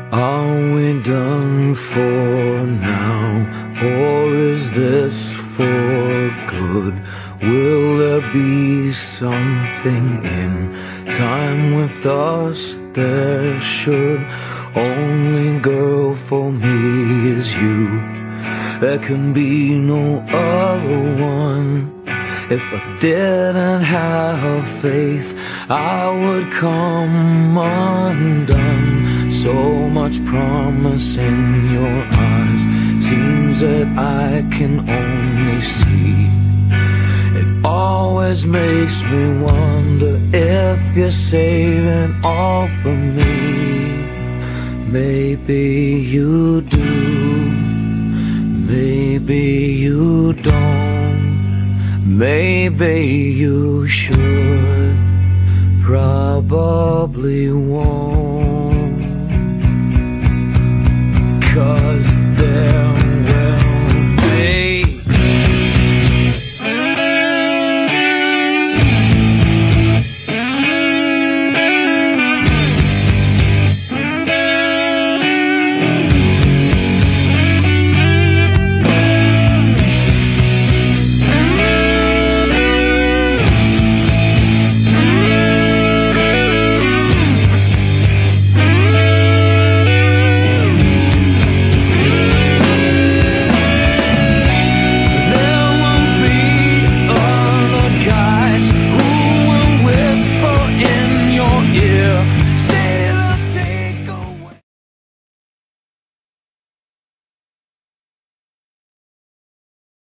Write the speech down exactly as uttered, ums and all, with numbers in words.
Are we done for now, or is this for good? Will there be something in time with us? There should. Only girl for me is you. There can be no other one. If I didn't have faith, I would come undone. So much promise in your eyes, seems that I can only see. It always makes me wonder if you're saving all for me. Maybe you do, maybe you don't. Maybe you should, probably won't.